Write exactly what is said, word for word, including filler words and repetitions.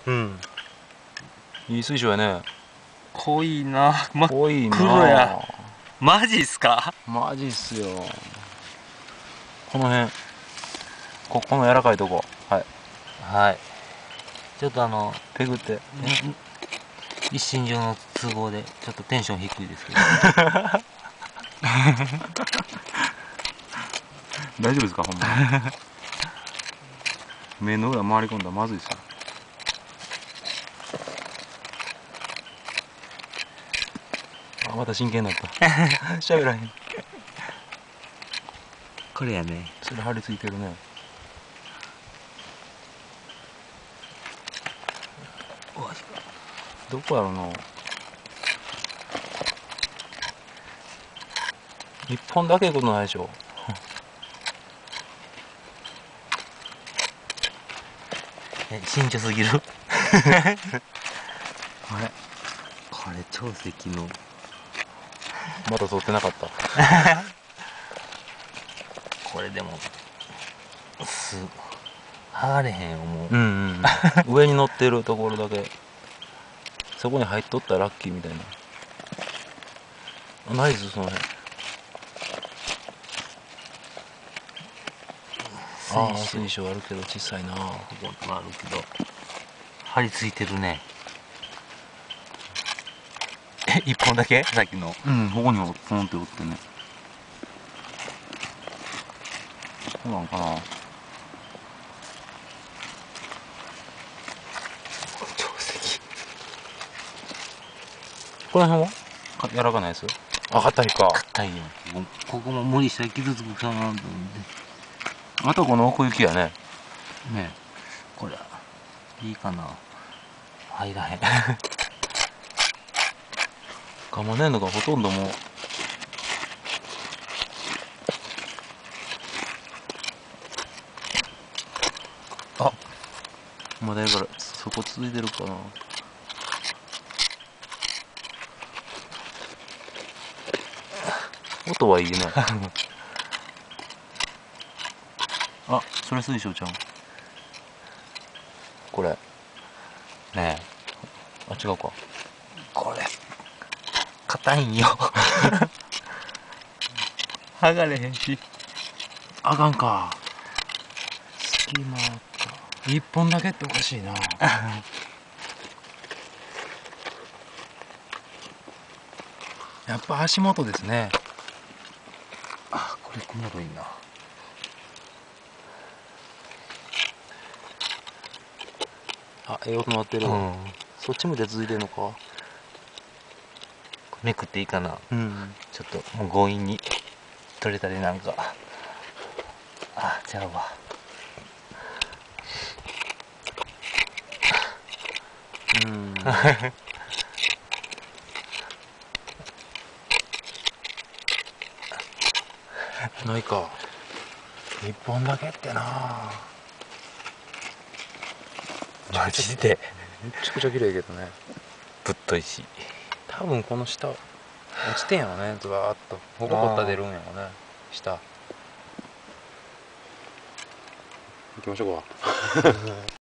うん。いい水晶やね。 濃いな。真っ濃いな。 黒や。マジっすか？ マジっすよ。この辺、ここの柔らかいとこ。はい。 はい。ちょっとあの、 ペグって。 一身上の都合で、ちょっとテンション低いですけど。 大丈夫ですか、ほんまに。目の裏回り込んだらまずいですよ。あ、また真剣になった。喋らへん。 これやね。 それ張り付いてるね。どこやろな。一本だけいうことないでしょ。 え、慎重すぎる。 あれ、 これ超石の。 まだ取ってなかった。 これでも、す、剥がれへんよ、もう。 うんうんうん。上に乗ってるところだけ。そこに入っとったらラッキーみたいな。あ、ナイス、その辺。ああ、水晶あるけど小さいな。 ここもあるけど、張り付いてるね。え、一本だけ？さっきの。 うん、ここにもポンって折ってね。そうなのかな。 超石。 この辺は柔らかないです。あ、硬いか。 硬いよ。ここも無理したら傷つくかなと思って。 あとこの奥行きやね。 ねえ、これいいかな。入らへん。 ガマ粘土がほとんどもう。あ、まだやから、そこ続いてるかな。音はいいね。あ、それ水晶ちゃん。これ。 ねえ、 あ、違うか。 これ硬いんよ。剥がれへんし。 あかんか。隙間あった。一本だけっておかしいな。やっぱ足元ですね。 あ、これおもろいな。 あ、ええ音鳴ってる。うん、そっちもで続いてるのか。 めくっていいかな。 うん。 ちょっともう強引に取れたりなんか。あ、ちゃうわ。 うん。ないか。一本だけってな。 マジでめちゃくちゃ綺麗けどね。 ぶっといし。 多分この下落ちてんやろね。ずらーっとここ掘ったら出るんやろね。下行きましょうか。